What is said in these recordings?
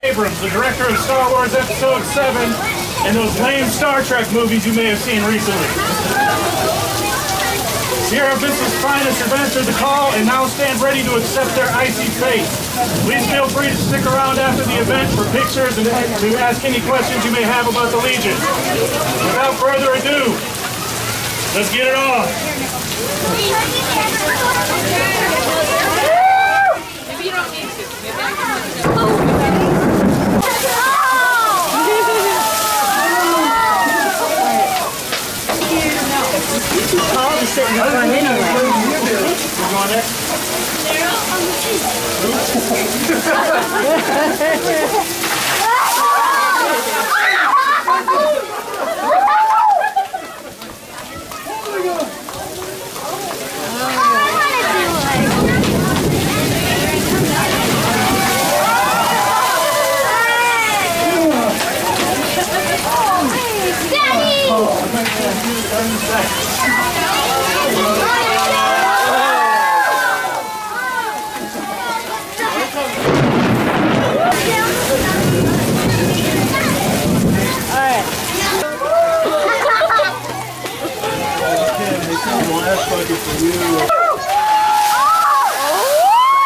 Abrams, the director of Star Wars Episode 7 and those lame Star Trek movies you may have seen recently. Sierra Vista's finest have answered the call and now stand ready to accept their icy fate. Please feel free to stick around after the event for pictures and to ask any questions you may have about the Legion. Without further ado, let's get it on. Maybe you don't need to. Paul is sitting in front anyway. We're going next.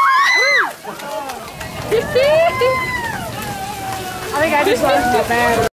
I think I just lost my battery.